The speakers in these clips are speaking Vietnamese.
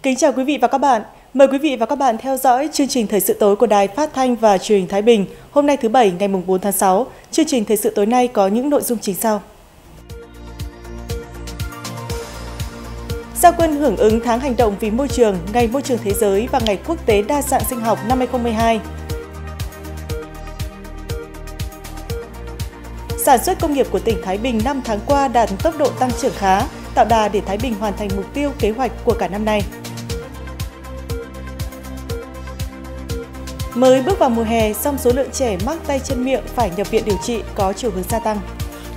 Kính chào quý vị và các bạn. Mời quý vị và các bạn theo dõi chương trình Thời sự tối của Đài Phát thanh và Truyền hình Thái Bình. Hôm nay thứ Bảy ngày 4 tháng 6, chương trình Thời sự tối nay có những nội dung chính sau. Ra quân hưởng ứng tháng hành động vì môi trường, Ngày Môi trường Thế giới và Ngày Quốc tế Đa dạng sinh học năm 2012. Sản xuất công nghiệp của tỉnh Thái Bình 5 tháng qua đạt tốc độ tăng trưởng khá, tạo đà để Thái Bình hoàn thành mục tiêu kế hoạch của cả năm nay. Mới bước vào mùa hè, song số lượng trẻ mắc tay chân miệng phải nhập viện điều trị có chiều hướng gia tăng.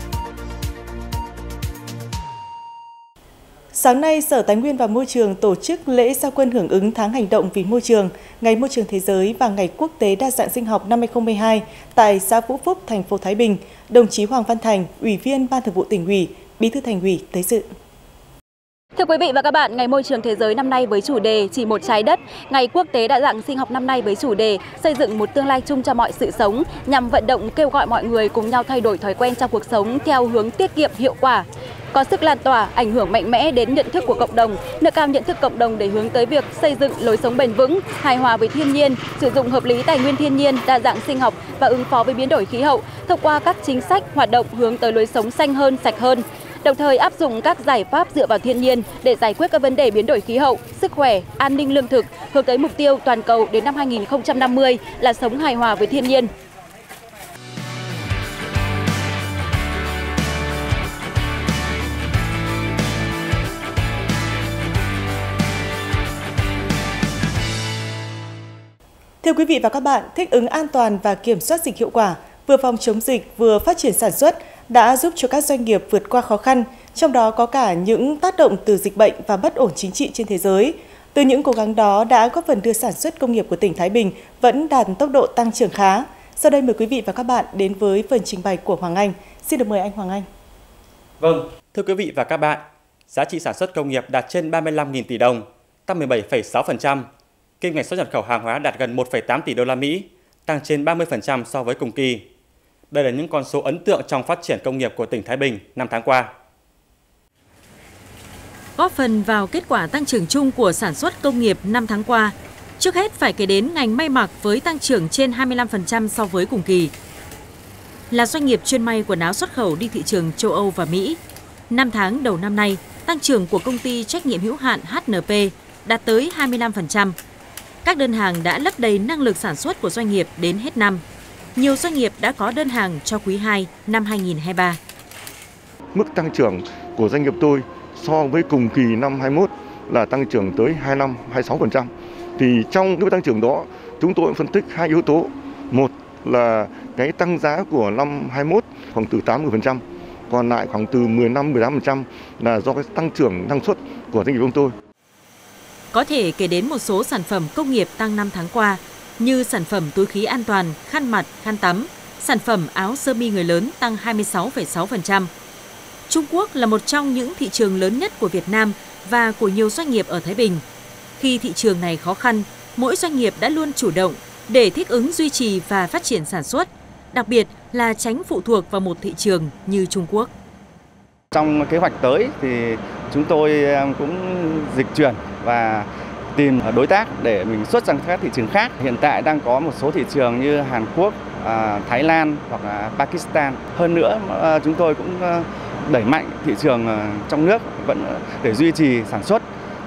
Sáng nay, Sở Tài nguyên và Môi trường tổ chức lễ ra quân hưởng ứng tháng hành động vì môi trường, Ngày Môi trường Thế giới và Ngày Quốc tế Đa dạng sinh học năm 2012 tại xã Vũ Phúc, thành phố Thái Bình. Đồng chí Hoàng Văn Thành, Ủy viên Ban Thường vụ Tỉnh ủy, Bí thư Thành ủy tới dự. Thưa quý vị và các bạn, Ngày Môi trường Thế giới năm nay với chủ đề Chỉ một trái đất, Ngày Quốc tế Đa dạng sinh học năm nay với chủ đề Xây dựng một tương lai chung cho mọi sự sống, nhằm vận động kêu gọi mọi người cùng nhau thay đổi thói quen trong cuộc sống theo hướng tiết kiệm hiệu quả, có sức lan tỏa, ảnh hưởng mạnh mẽ đến nhận thức của cộng đồng, nâng cao nhận thức cộng đồng để hướng tới việc xây dựng lối sống bền vững, hài hòa với thiên nhiên, sử dụng hợp lý tài nguyên thiên nhiên, đa dạng sinh học và ứng phó với biến đổi khí hậu thông qua các chính sách, hoạt động hướng tới lối sống xanh hơn, sạch hơn. Đồng thời áp dụng các giải pháp dựa vào thiên nhiên để giải quyết các vấn đề biến đổi khí hậu, sức khỏe, an ninh lương thực, hướng tới mục tiêu toàn cầu đến năm 2050 là sống hài hòa với thiên nhiên. Thưa quý vị và các bạn, thích ứng an toàn và kiểm soát dịch hiệu quả, vừa phòng chống dịch vừa phát triển sản xuất đã giúp cho các doanh nghiệp vượt qua khó khăn, trong đó có cả những tác động từ dịch bệnh và bất ổn chính trị trên thế giới. Từ những cố gắng đó đã góp phần đưa sản xuất công nghiệp của tỉnh Thái Bình vẫn đạt tốc độ tăng trưởng khá. Sau đây mời quý vị và các bạn đến với phần trình bày của Hoàng Anh. Xin được mời anh Hoàng Anh. Vâng, thưa quý vị và các bạn, giá trị sản xuất công nghiệp đạt trên 35.000 tỷ đồng, tăng 17,6%. Kim ngạch xuất nhập khẩu hàng hóa đạt gần 1,8 tỷ đô la Mỹ, tăng trên 30% so với cùng kỳ. Đây là những con số ấn tượng trong phát triển công nghiệp của tỉnh Thái Bình năm tháng qua. Góp phần vào kết quả tăng trưởng chung của sản xuất công nghiệp năm tháng qua, trước hết phải kể đến ngành may mặc với tăng trưởng trên 25% so với cùng kỳ. Là doanh nghiệp chuyên may quần áo xuất khẩu đi thị trường châu Âu và Mỹ, 5 tháng đầu năm nay, tăng trưởng của công ty trách nhiệm hữu hạn HNP đạt tới 25%. Các đơn hàng đã lấp đầy năng lực sản xuất của doanh nghiệp đến hết năm. Nhiều doanh nghiệp đã có đơn hàng cho quý 2 năm 2023. Mức tăng trưởng của doanh nghiệp tôi so với cùng kỳ năm 21 là tăng trưởng tới 25-26%. Thì trong cái tăng trưởng đó, chúng tôi phân tích hai yếu tố. Một là cái tăng giá của năm 21 khoảng từ 80%, còn lại khoảng từ 15-18% là do cái tăng trưởng năng suất của doanh nghiệp chúng tôi. Có thể kể đến một số sản phẩm công nghiệp tăng 5 tháng qua, như sản phẩm túi khí an toàn, khăn mặt, khăn tắm, sản phẩm áo sơ mi người lớn tăng 26,6%. Trung Quốc là một trong những thị trường lớn nhất của Việt Nam và của nhiều doanh nghiệp ở Thái Bình. Khi thị trường này khó khăn, mỗi doanh nghiệp đã luôn chủ động để thích ứng duy trì và phát triển sản xuất, đặc biệt là tránh phụ thuộc vào một thị trường như Trung Quốc. Trong kế hoạch tới thì chúng tôi cũng dịch chuyển và tìm đối tác để mình xuất sang các thị trường khác. Hiện tại đang có một số thị trường như Hàn Quốc, Thái Lan hoặc là Pakistan. Hơn nữa chúng tôi cũng đẩy mạnh thị trường trong nước vẫn để duy trì sản xuất.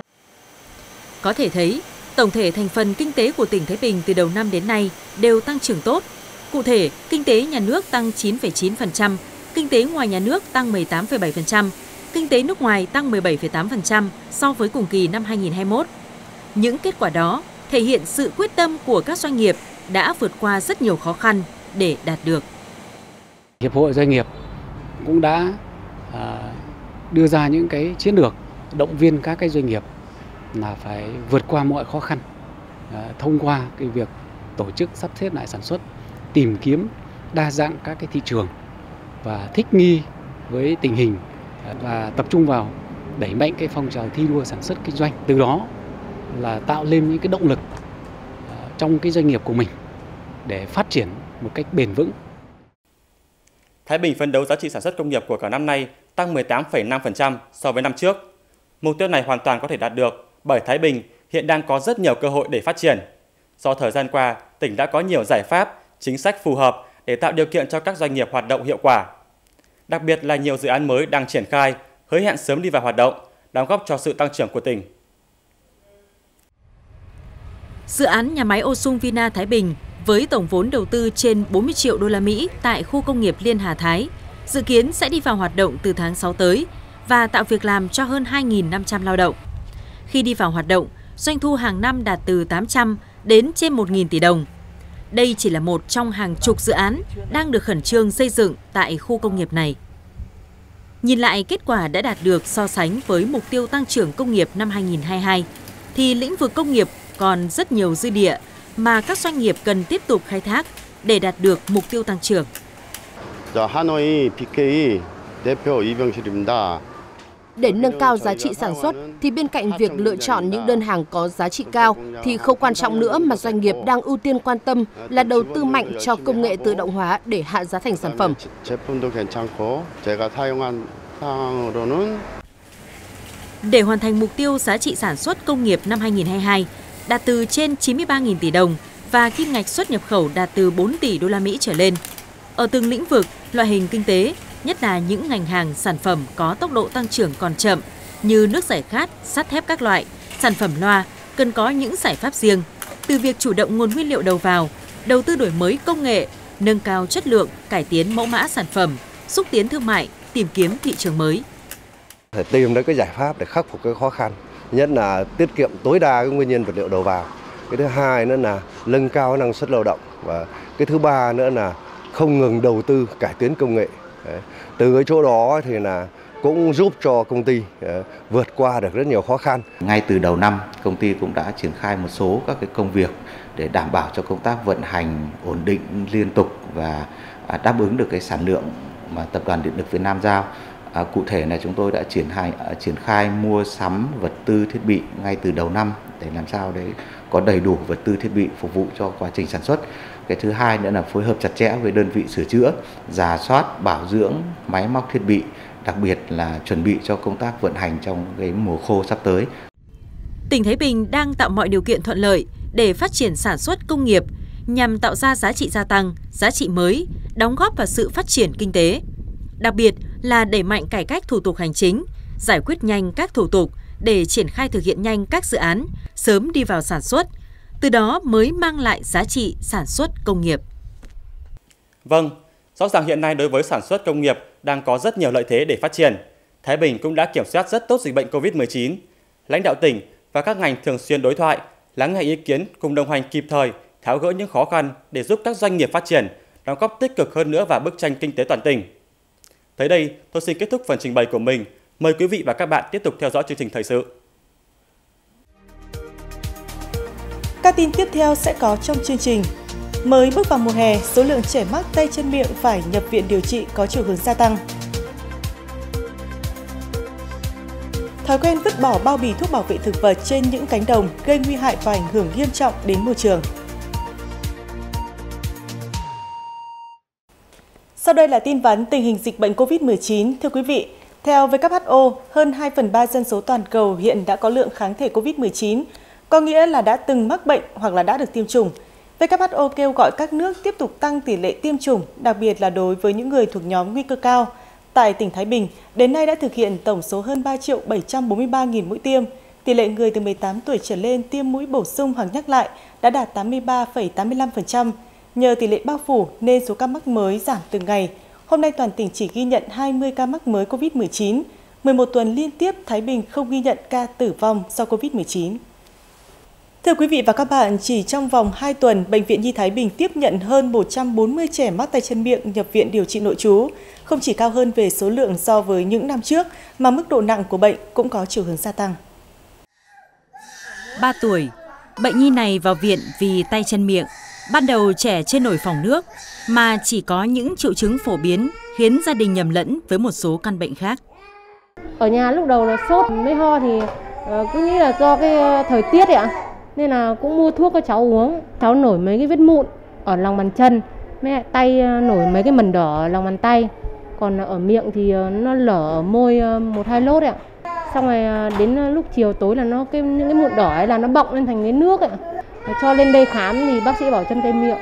Có thể thấy, tổng thể thành phần kinh tế của tỉnh Thái Bình từ đầu năm đến nay đều tăng trưởng tốt. Cụ thể, kinh tế nhà nước tăng 9,9%, kinh tế ngoài nhà nước tăng 18,7%, kinh tế nước ngoài tăng 17,8% so với cùng kỳ năm 2021. Những kết quả đó thể hiện sự quyết tâm của các doanh nghiệp đã vượt qua rất nhiều khó khăn để đạt được. Hiệp hội Doanh nghiệp cũng đã đưa ra những cái chiến lược động viên các cái doanh nghiệp là phải vượt qua mọi khó khăn thông qua cái việc tổ chức sắp xếp lại sản xuất, tìm kiếm đa dạng các cái thị trường và thích nghi với tình hình và tập trung vào đẩy mạnh cái phong trào thi đua sản xuất kinh doanh. Từ đó là tạo lên những cái động lực trong cái doanh nghiệp của mình để phát triển một cách bền vững. Thái Bình phấn đấu giá trị sản xuất công nghiệp của cả năm nay tăng 18,5% so với năm trước. Mục tiêu này hoàn toàn có thể đạt được bởi Thái Bình hiện đang có rất nhiều cơ hội để phát triển. Do thời gian qua, tỉnh đã có nhiều giải pháp, chính sách phù hợp để tạo điều kiện cho các doanh nghiệp hoạt động hiệu quả. Đặc biệt là nhiều dự án mới đang triển khai, hứa hẹn sớm đi vào hoạt động, đóng góp cho sự tăng trưởng của tỉnh. Dự án nhà máy Osung Vina Thái Bình với tổng vốn đầu tư trên 40 triệu đô la Mỹ tại khu công nghiệp Liên Hà Thái dự kiến sẽ đi vào hoạt động từ tháng 6 tới và tạo việc làm cho hơn 2.500 lao động. Khi đi vào hoạt động, doanh thu hàng năm đạt từ 800 đến trên 1.000 tỷ đồng. Đây chỉ là một trong hàng chục dự án đang được khẩn trương xây dựng tại khu công nghiệp này. Nhìn lại kết quả đã đạt được so sánh với mục tiêu tăng trưởng công nghiệp năm 2022, thì lĩnh vực công nghiệp còn rất nhiều dư địa mà các doanh nghiệp cần tiếp tục khai thác để đạt được mục tiêu tăng trưởng. Để nâng cao giá trị sản xuất thì bên cạnh việc lựa chọn những đơn hàng có giá trị cao thì khâu quan trọng nữa mà doanh nghiệp đang ưu tiên quan tâm là đầu tư mạnh cho công nghệ tự động hóa để hạ giá thành sản phẩm. Để hoàn thành mục tiêu giá trị sản xuất công nghiệp năm 2022 đạt từ trên 93.000 tỷ đồng và kim ngạch xuất nhập khẩu đạt từ 4 tỷ đô la Mỹ trở lên. Ở từng lĩnh vực, loại hình kinh tế, nhất là những ngành hàng sản phẩm có tốc độ tăng trưởng còn chậm như nước giải khát, sắt thép các loại, sản phẩm loa cần có những giải pháp riêng, từ việc chủ động nguồn nguyên liệu đầu vào, đầu tư đổi mới công nghệ, nâng cao chất lượng, cải tiến mẫu mã sản phẩm, xúc tiến thương mại, tìm kiếm thị trường mới. Phải tìm đến cái giải pháp để khắc phục cái khó khăn, nhất là tiết kiệm tối đa cái nguyên nhân vật liệu đầu vào. Cái thứ hai nữa là nâng cao năng suất lao động và cái thứ ba nữa là không ngừng đầu tư cải tiến công nghệ. Từ cái chỗ đó thì là cũng giúp cho công ty vượt qua được rất nhiều khó khăn. Ngay từ đầu năm, công ty cũng đã triển khai một số các cái công việc để đảm bảo cho công tác vận hành ổn định liên tục và đáp ứng được cái sản lượng mà Tập đoàn Điện lực Việt Nam giao. Cụ thể là chúng tôi đã triển khai mua sắm vật tư thiết bị ngay từ đầu năm để làm sao để có đầy đủ vật tư thiết bị phục vụ cho quá trình sản xuất. Cái thứ hai nữa là phối hợp chặt chẽ với đơn vị sửa chữa, rà soát, bảo dưỡng máy móc thiết bị, đặc biệt là chuẩn bị cho công tác vận hành trong cái mùa khô sắp tới. Tỉnh Thái Bình đang tạo mọi điều kiện thuận lợi để phát triển sản xuất công nghiệp nhằm tạo ra giá trị gia tăng, giá trị mới, đóng góp vào sự phát triển kinh tế. Đặc biệt là đẩy mạnh cải cách thủ tục hành chính, giải quyết nhanh các thủ tục để triển khai thực hiện nhanh các dự án, sớm đi vào sản xuất, từ đó mới mang lại giá trị sản xuất công nghiệp. Vâng, rõ ràng hiện nay đối với sản xuất công nghiệp đang có rất nhiều lợi thế để phát triển. Thái Bình cũng đã kiểm soát rất tốt dịch bệnh COVID-19. Lãnh đạo tỉnh và các ngành thường xuyên đối thoại, lắng nghe ý kiến cùng đồng hành kịp thời, tháo gỡ những khó khăn để giúp các doanh nghiệp phát triển, đóng góp tích cực hơn nữa vào bức tranh kinh tế toàn tỉnh. Tới đây, tôi xin kết thúc phần trình bày của mình. Mời quý vị và các bạn tiếp tục theo dõi chương trình thời sự. Các tin tiếp theo sẽ có trong chương trình. Mới bước vào mùa hè, số lượng trẻ mắc tay chân miệng phải nhập viện điều trị có chiều hướng gia tăng. Thói quen vứt bỏ bao bì thuốc bảo vệ thực vật trên những cánh đồng gây nguy hại và ảnh hưởng nghiêm trọng đến môi trường. Sau đây là tin vắn tình hình dịch bệnh COVID-19. Thưa quý vị, theo WHO, hơn 2/3 dân số toàn cầu hiện đã có lượng kháng thể COVID-19, có nghĩa là đã từng mắc bệnh hoặc là đã được tiêm chủng. WHO kêu gọi các nước tiếp tục tăng tỷ lệ tiêm chủng, đặc biệt là đối với những người thuộc nhóm nguy cơ cao. Tại tỉnh Thái Bình, đến nay đã thực hiện tổng số hơn 3.743.000 mũi tiêm. Tỷ lệ người từ 18 tuổi trở lên tiêm mũi bổ sung hoặc nhắc lại đã đạt 83,85%. Nhờ tỷ lệ bao phủ nên số ca mắc mới giảm từng ngày. Hôm nay toàn tỉnh chỉ ghi nhận 20 ca mắc mới COVID-19. 11 tuần liên tiếp Thái Bình không ghi nhận ca tử vong do COVID-19. Thưa quý vị và các bạn, chỉ trong vòng 2 tuần, Bệnh viện Nhi Thái Bình tiếp nhận hơn 140 trẻ mắc tay chân miệng nhập viện điều trị nội trú. Không chỉ cao hơn về số lượng so với những năm trước, mà mức độ nặng của bệnh cũng có chiều hướng gia tăng. 3 tuổi, bệnh nhi này vào viện vì tay chân miệng. Ban đầu trẻ chưa nổi phỏng nước, mà chỉ có những triệu chứng phổ biến khiến gia đình nhầm lẫn với một số căn bệnh khác. Ở nhà lúc đầu là sốt mới ho thì cứ nghĩ là do cái thời tiết ấy ạ. Nên là cũng mua thuốc cho cháu uống. Cháu nổi mấy cái vết mụn ở lòng bàn chân, mấy tay nổi mấy cái mẩn đỏ ở lòng bàn tay. Còn ở miệng thì nó lở ở môi 1-2 lốt ạ. Xong rồi đến lúc chiều tối là những cái mụn đỏ ấy là nó bọng lên thành cái nước ấy. Cho lên đây khám thì bác sĩ bảo chân tay miệng.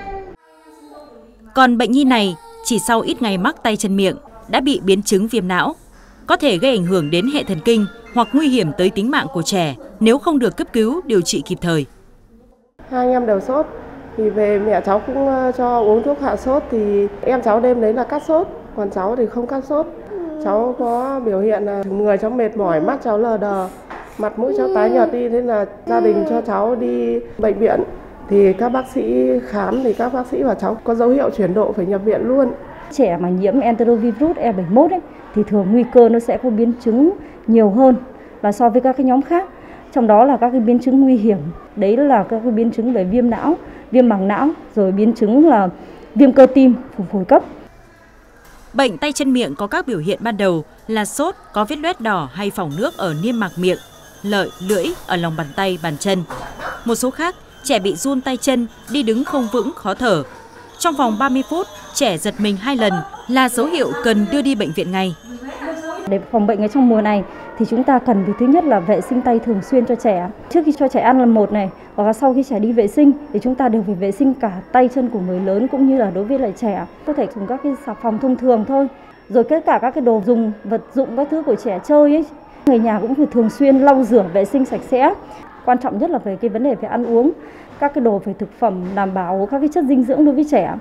Còn bệnh nhi này chỉ sau ít ngày mắc tay chân miệng đã bị biến chứng viêm não, có thể gây ảnh hưởng đến hệ thần kinh hoặc nguy hiểm tới tính mạng của trẻ nếu không được cấp cứu điều trị kịp thời. Hai anh em đều sốt, thì về mẹ cháu cũng cho uống thuốc hạ sốt, thì em cháu đêm đấy là cắt sốt, còn cháu thì không cắt sốt. Cháu có biểu hiện là người cháu mệt mỏi, mắt cháu lờ đờ, mặt mũi cháu tái nhợt đi, thế là gia đình cho cháu đi bệnh viện. Thì các bác sĩ khám thì các bác sĩ bảo cháu có dấu hiệu chuyển độ phải nhập viện luôn. Trẻ mà nhiễm enterovirus E71 ấy, thì thường nguy cơ nó sẽ có biến chứng nhiều hơn và so với các cái nhóm khác. Trong đó là các cái biến chứng nguy hiểm, đấy là các cái biến chứng về viêm não, viêm màng não, rồi biến chứng là viêm cơ tim, phù phổi cấp. Bệnh tay chân miệng có các biểu hiện ban đầu là sốt, có vết loét đỏ hay phỏng nước ở niêm mạc miệng, lợi, lưỡi, ở lòng bàn tay, bàn chân. Một số khác, trẻ bị run tay chân, đi đứng không vững, khó thở. Trong vòng 30 phút, trẻ giật mình 2 lần là dấu hiệu cần đưa đi bệnh viện ngay. Để phòng bệnh ở trong mùa này thì chúng ta cần thứ nhất là vệ sinh tay thường xuyên cho trẻ. Trước khi cho trẻ ăn là một này, hoặc là sau khi trẻ đi vệ sinh thì chúng ta đều phải vệ sinh cả tay chân của người lớn cũng như là đối với lại trẻ. Có thể dùng các cái xà phòng thông thường thôi. Rồi tất cả các cái đồ dùng, vật dụng các thứ của trẻ chơi ấy, người nhà cũng phải thường xuyên lau rửa vệ sinh sạch sẽ. Quan trọng nhất là về cái vấn đề về ăn uống, các cái đồ về thực phẩm đảm bảo các cái chất dinh dưỡng đối với trẻ.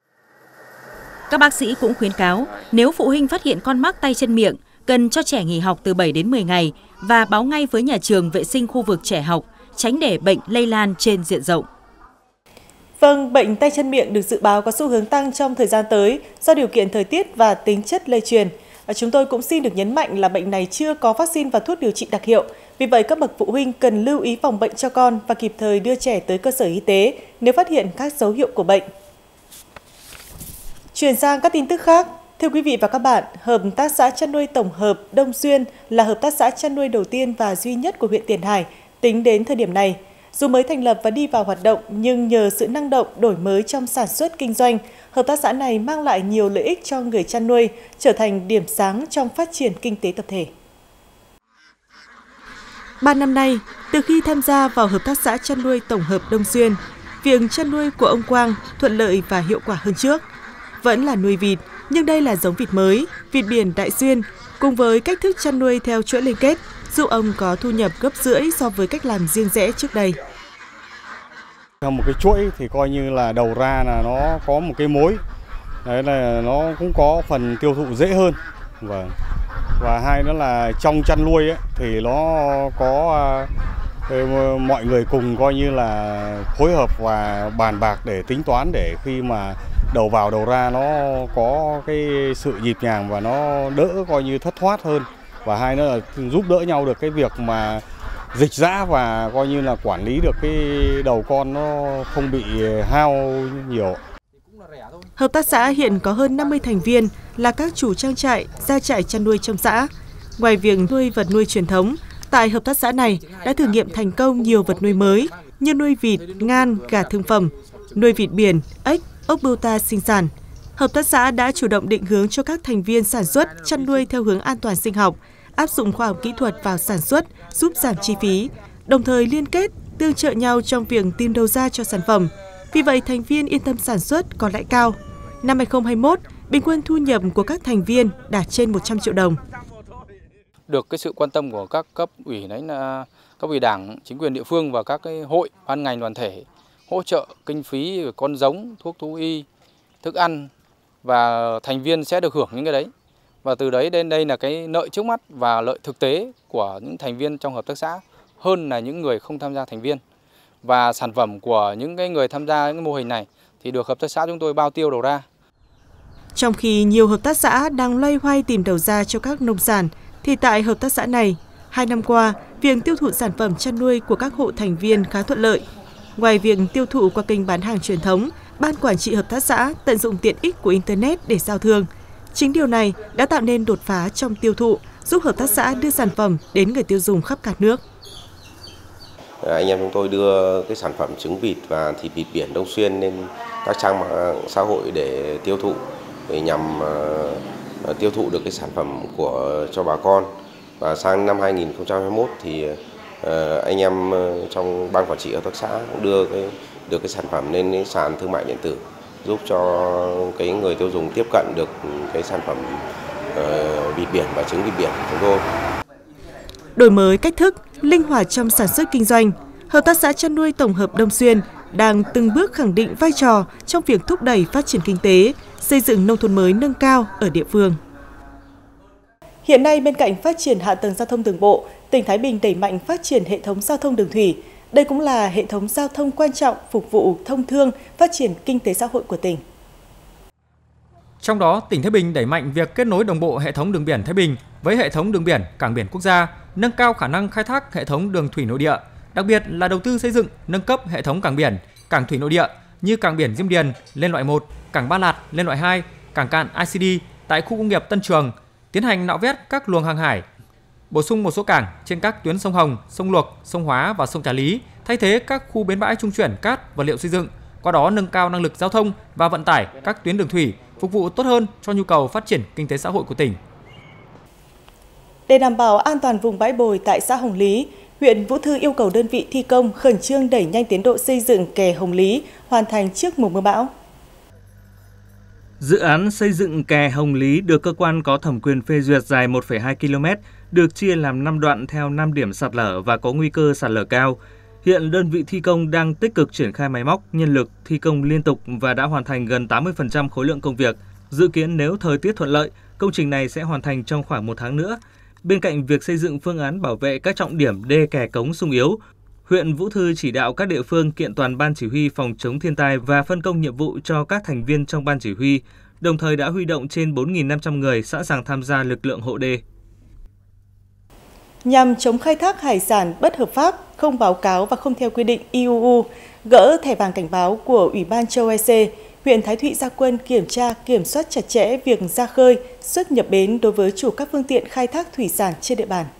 Các bác sĩ cũng khuyến cáo nếu phụ huynh phát hiện con mắc tay chân miệng, cần cho trẻ nghỉ học từ 7 đến 10 ngày và báo ngay với nhà trường vệ sinh khu vực trẻ học, tránh để bệnh lây lan trên diện rộng. Vâng, bệnh tay chân miệng được dự báo có xu hướng tăng trong thời gian tới do điều kiện thời tiết và tính chất lây truyền. Chúng tôi cũng xin được nhấn mạnh là bệnh này chưa có vaccine và thuốc điều trị đặc hiệu. Vì vậy, các bậc phụ huynh cần lưu ý phòng bệnh cho con và kịp thời đưa trẻ tới cơ sở y tế nếu phát hiện các dấu hiệu của bệnh. Chuyển sang các tin tức khác. Thưa quý vị và các bạn, Hợp tác xã chăn nuôi tổng hợp Đông Xuyên là hợp tác xã chăn nuôi đầu tiên và duy nhất của huyện Tiền Hải tính đến thời điểm này. Dù mới thành lập và đi vào hoạt động, nhưng nhờ sự năng động, đổi mới trong sản xuất kinh doanh, hợp tác xã này mang lại nhiều lợi ích cho người chăn nuôi, trở thành điểm sáng trong phát triển kinh tế tập thể. 3 năm nay, từ khi tham gia vào hợp tác xã chăn nuôi tổng hợp Đông Xuyên, việc chăn nuôi của ông Quang thuận lợi và hiệu quả hơn trước. Vẫn là nuôi vịt, nhưng đây là giống vịt mới, vịt biển Đại Xuyên, cùng với cách thức chăn nuôi theo chuỗi liên kết, giúp ông có thu nhập gấp rưỡi so với cách làm riêng rẽ trước đây. Một cái chuỗi thì coi như là đầu ra là nó có một cái mối, đấy là nó cũng có phần tiêu thụ dễ hơn. Vâng. Và hai nữa là trong chăn nuôi ấy, thì nó có mọi người cùng coi như là phối hợp và bàn bạc để tính toán để khi mà đầu vào đầu ra nó có cái sự nhịp nhàng và nó đỡ coi như thất thoát hơn. Và hai nữa là giúp đỡ nhau được cái việc mà dịch giã và coi như là quản lý được cái đầu con nó không bị hao nhiều. Hợp tác xã hiện có hơn 50 thành viên là các chủ trang trại, gia trại chăn nuôi trong xã. Ngoài việc nuôi vật nuôi truyền thống, tại hợp tác xã này đã thử nghiệm thành công nhiều vật nuôi mới như nuôi vịt, ngan, gà thương phẩm, nuôi vịt biển, ếch, ốc bươu ta sinh sản. Hợp tác xã đã chủ động định hướng cho các thành viên sản xuất chăn nuôi theo hướng an toàn sinh học, áp dụng khoa học kỹ thuật vào sản xuất, giúp giảm chi phí, đồng thời liên kết, tương trợ nhau trong việc tìm đầu ra cho sản phẩm. Vì vậy, thành viên yên tâm sản xuất, có lãi cao. Năm 2021, bình quân thu nhập của các thành viên đạt trên 100 triệu đồng. Được cái sự quan tâm của các cấp ủy đấy là cấp ủy Đảng, chính quyền địa phương và các cái hội, ban ngành đoàn thể hỗ trợ kinh phí, con giống, thuốc thú y, thức ăn và thành viên sẽ được hưởng những cái đấy. Và từ đấy đến đây là cái lợi trước mắt và lợi thực tế của những thành viên trong hợp tác xã hơn là những người không tham gia thành viên. Và sản phẩm của những cái người tham gia những mô hình này thì được hợp tác xã chúng tôi bao tiêu đầu ra. Trong khi nhiều hợp tác xã đang loay hoay tìm đầu ra cho các nông sản, thì tại hợp tác xã này, 2 năm qua, việc tiêu thụ sản phẩm chăn nuôi của các hộ thành viên khá thuận lợi. Ngoài việc tiêu thụ qua kênh bán hàng truyền thống, Ban quản trị hợp tác xã tận dụng tiện ích của Internet để giao thương. Chính điều này đã tạo nên đột phá trong tiêu thụ, giúp hợp tác xã đưa sản phẩm đến người tiêu dùng khắp cả nước. Anh em chúng tôi đưa cái sản phẩm trứng vịt và thịt vịt biển Đông Xuyên lên các trang mạng xã hội để tiêu thụ, để nhằm tiêu thụ được cái sản phẩm cho bà con. Và sang năm 2021 thì anh em trong ban quản trị hợp tác xã cũng đưa cái sản phẩm lên cái sàn thương mại điện tử, giúp cho cái người tiêu dùng tiếp cận được cái sản phẩm vịt biển và trứng vịt biển của chúng tôi. Đổi mới cách thức, linh hoạt trong sản xuất kinh doanh, Hợp tác xã chăn nuôi tổng hợp Đông Xuyên đang từng bước khẳng định vai trò trong việc thúc đẩy phát triển kinh tế, xây dựng nông thôn mới nâng cao ở địa phương. Hiện nay, bên cạnh phát triển hạ tầng giao thông đường bộ, tỉnh Thái Bình đẩy mạnh phát triển hệ thống giao thông đường thủy. Đây cũng là hệ thống giao thông quan trọng phục vụ thông thương, phát triển kinh tế xã hội của tỉnh. Trong đó, tỉnh Thái Bình đẩy mạnh việc kết nối đồng bộ hệ thống đường biển Thái Bình với hệ thống đường biển, cảng biển quốc gia, nâng cao khả năng khai thác hệ thống đường thủy nội địa, đặc biệt là đầu tư xây dựng, nâng cấp hệ thống cảng biển, cảng thủy nội địa như cảng biển Diêm Điền lên loại 1, cảng Ba Lạt lên loại 2, cảng cạn ICD tại khu công nghiệp Tân Trường, tiến hành nạo vét các luồng hàng hải, bổ sung một số cảng trên các tuyến sông Hồng, sông Luộc, sông Hóa và sông Trà Lý, thay thế các khu bến bãi trung chuyển cát, vật liệu xây dựng, qua đó nâng cao năng lực giao thông và vận tải các tuyến đường thủy, phục vụ tốt hơn cho nhu cầu phát triển kinh tế xã hội của tỉnh. Để đảm bảo an toàn vùng bãi bồi tại xã Hồng Lý, huyện Vũ Thư yêu cầu đơn vị thi công khẩn trương đẩy nhanh tiến độ xây dựng kè Hồng Lý, hoàn thành trước mùa mưa bão. Dự án xây dựng kè Hồng Lý được cơ quan có thẩm quyền phê duyệt dài 1,2 km, được chia làm 5 đoạn theo 5 điểm sạt lở và có nguy cơ sạt lở cao. Hiện đơn vị thi công đang tích cực triển khai máy móc, nhân lực, thi công liên tục và đã hoàn thành gần 80% khối lượng công việc. Dự kiến nếu thời tiết thuận lợi, công trình này sẽ hoàn thành trong khoảng 1 tháng nữa. Bên cạnh việc xây dựng phương án bảo vệ các trọng điểm đê kè cống sung yếu, huyện Vũ Thư chỉ đạo các địa phương kiện toàn ban chỉ huy phòng chống thiên tai và phân công nhiệm vụ cho các thành viên trong ban chỉ huy, đồng thời đã huy động trên 4.500 người sẵn sàng tham gia lực lượng hộ đê. Nhằm chống khai thác hải sản bất hợp pháp, không báo cáo và không theo quy định IUU, gỡ thẻ vàng cảnh báo của Ủy ban châu EC, huyện Thái Thụy ra quân kiểm tra, kiểm soát chặt chẽ việc ra khơi, xuất nhập bến đối với chủ các phương tiện khai thác thủy sản trên địa bàn.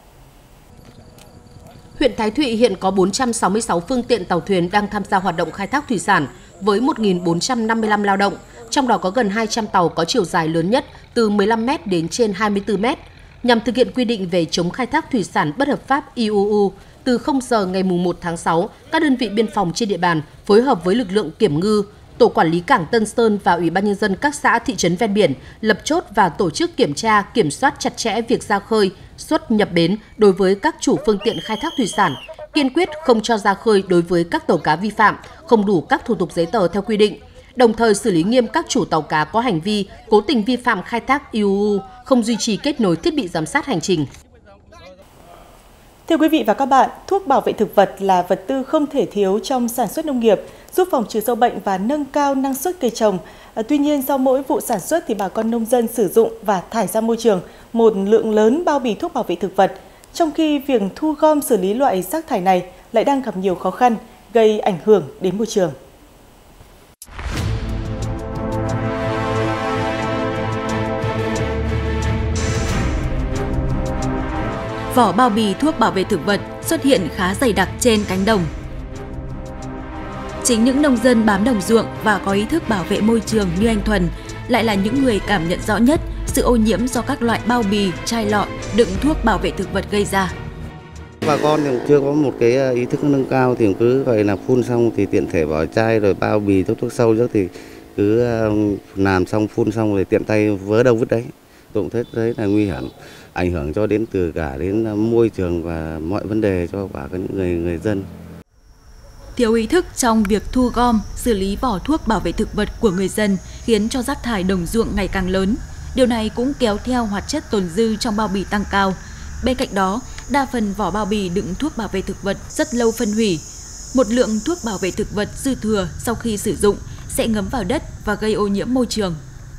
Huyện Thái Thụy hiện có 466 phương tiện tàu thuyền đang tham gia hoạt động khai thác thủy sản với 1.455 lao động, trong đó có gần 200 tàu có chiều dài lớn nhất từ 15 m đến trên 24 m. Nhằm thực hiện quy định về chống khai thác thủy sản bất hợp pháp IUU, từ 0 giờ ngày 1 tháng 6, các đơn vị biên phòng trên địa bàn phối hợp với lực lượng kiểm ngư, Tổ quản lý cảng Tân Sơn và Ủy ban nhân dân các xã thị trấn ven biển lập chốt và tổ chức kiểm tra, kiểm soát chặt chẽ việc ra khơi, xuất nhập bến đối với các chủ phương tiện khai thác thủy sản, kiên quyết không cho ra khơi đối với các tàu cá vi phạm, không đủ các thủ tục giấy tờ theo quy định, đồng thời xử lý nghiêm các chủ tàu cá có hành vi cố tình vi phạm khai thác IUU, không duy trì kết nối thiết bị giám sát hành trình. Thưa quý vị và các bạn, thuốc bảo vệ thực vật là vật tư không thể thiếu trong sản xuất nông nghiệp, giúp phòng trừ sâu bệnh và nâng cao năng suất cây trồng. Tuy nhiên, sau mỗi vụ sản xuất thì bà con nông dân sử dụng và thải ra môi trường một lượng lớn bao bì thuốc bảo vệ thực vật, trong khi việc thu gom xử lý loại rác thải này lại đang gặp nhiều khó khăn, gây ảnh hưởng đến môi trường. Vỏ bao bì thuốc bảo vệ thực vật xuất hiện khá dày đặc trên cánh đồng. Chính những nông dân bám đồng ruộng và có ý thức bảo vệ môi trường như anh Thuần lại là những người cảm nhận rõ nhất sự ô nhiễm do các loại bao bì, chai lọ đựng thuốc bảo vệ thực vật gây ra. Bà con thì chưa có một cái ý thức nâng cao thì cứ vậy là phun xong thì tiện thể vỏ chai rồi bao bì thuốc sâu trước thì cứ làm xong phun xong rồi tiện tay vớ đâu vứt đấy. Tôi cũng thấy đấy là nguy hiểm, ảnh hưởng cho đến từ cả đến môi trường và mọi vấn đề cho cả những người dân. Thiếu ý thức trong việc thu gom, xử lý vỏ thuốc bảo vệ thực vật của người dân khiến cho rác thải đồng ruộng ngày càng lớn. Điều này cũng kéo theo hoạt chất tồn dư trong bao bì tăng cao. Bên cạnh đó, đa phần vỏ bao bì đựng thuốc bảo vệ thực vật rất lâu phân hủy. Một lượng thuốc bảo vệ thực vật dư thừa sau khi sử dụng sẽ ngấm vào đất và gây ô nhiễm môi trường.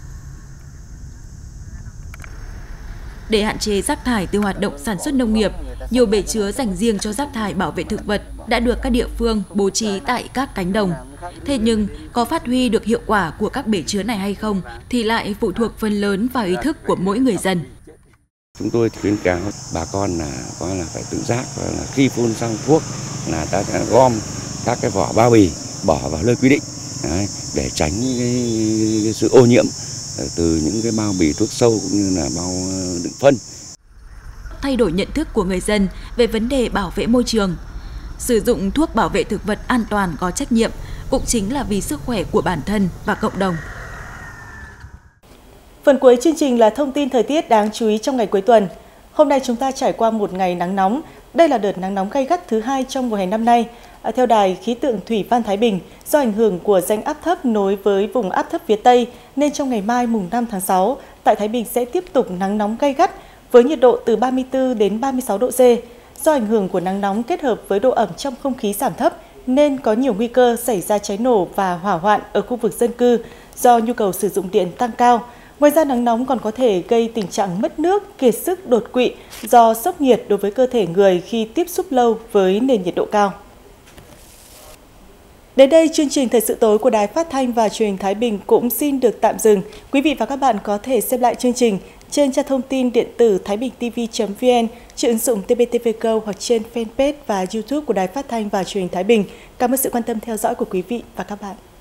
Để hạn chế rác thải từ hoạt động sản xuất nông nghiệp, nhiều bể chứa dành riêng cho rác thải bảo vệ thực vật đã được các địa phương bố trí tại các cánh đồng. Thế nhưng, có phát huy được hiệu quả của các bể chứa này hay không thì lại phụ thuộc phần lớn vào ý thức của mỗi người dân. Chúng tôi khuyến cáo bà con là phải tự giác, là khi phun xong thuốc là ta sẽ gom các cái vỏ bao bì bỏ vào nơi quy định để tránh cái sự ô nhiễm từ những cái bao bì thuốc sâu cũng như là bao đựng phân. thay đổi nhận thức của người dân về vấn đề bảo vệ môi trường. Sử dụng thuốc bảo vệ thực vật an toàn có trách nhiệm cũng chính là vì sức khỏe của bản thân và cộng đồng. Phần cuối chương trình là thông tin thời tiết đáng chú ý trong ngày cuối tuần. Hôm nay chúng ta trải qua một ngày nắng nóng. Đây là đợt nắng nóng gay gắt thứ 2 trong mùa hè năm nay. Theo Đài khí tượng thủy văn Thái Bình, do ảnh hưởng của rãnh áp thấp nối với vùng áp thấp phía Tây, nên trong ngày mai mùng 5 tháng 6, tại Thái Bình sẽ tiếp tục nắng nóng gay gắt với nhiệt độ từ 34 đến 36 độ C. Do ảnh hưởng của nắng nóng kết hợp với độ ẩm trong không khí giảm thấp, nên có nhiều nguy cơ xảy ra cháy nổ và hỏa hoạn ở khu vực dân cư do nhu cầu sử dụng điện tăng cao. Ngoài ra, nắng nóng còn có thể gây tình trạng mất nước, kiệt sức, đột quỵ do sốc nhiệt đối với cơ thể người khi tiếp xúc lâu với nền nhiệt độ cao. Đến đây, chương trình Thời sự tối của Đài Phát thanh và Truyền hình Thái Bình cũng xin được tạm dừng. Quý vị và các bạn có thể xem lại chương trình trên trang thông tin điện tử thaibingtv.vn, trên ứng dụng TPTV Go hoặc trên fanpage và YouTube của Đài Phát thanh và Truyền hình Thái Bình. Cảm ơn sự quan tâm theo dõi của quý vị và các bạn.